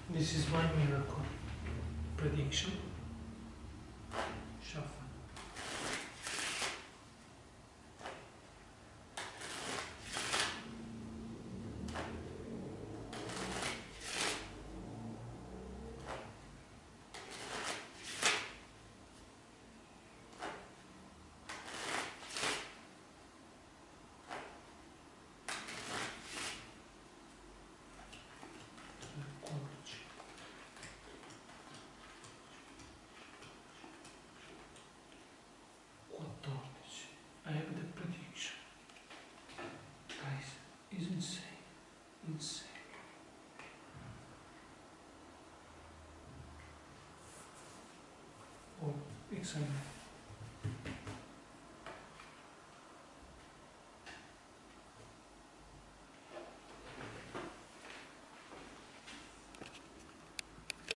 This is my miracle prediction. Shuffle. I have the prediction. Guys, it's insane. Insane. Oh, exciting.